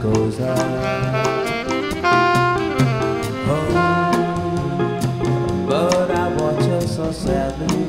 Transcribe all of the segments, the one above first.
goes up. Oh, but I watch her so sadly.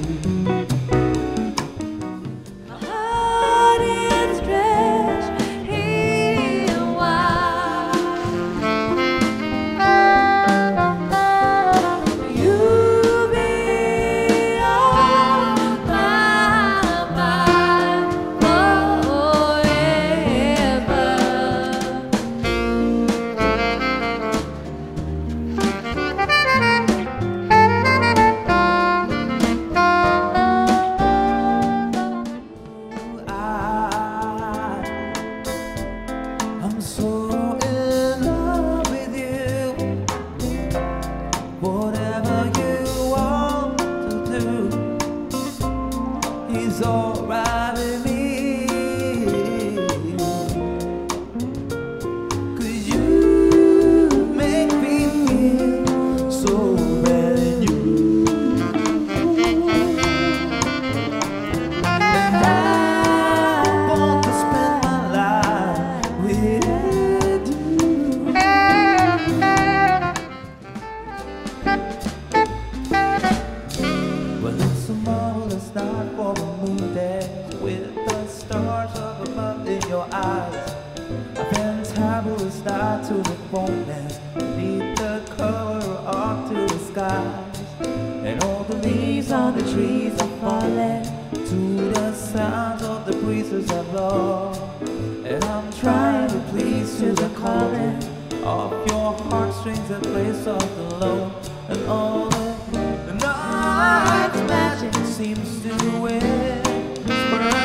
I'm so in love with you. Whatever you want to do is alright with me. 'Cause you make me feel so brand new. And I want to spend my life with you. Well, it's a marvelous night for a moon dance with the stars up above in your eyes. A fantabulous night to the romance beneath the cover up to the skies. And all the leaves on the trees are falling to the sounds of the breezes that blow. And I'm trying to please to the calling of your heartstrings that play soft and low. And all the night's magic seems to whisper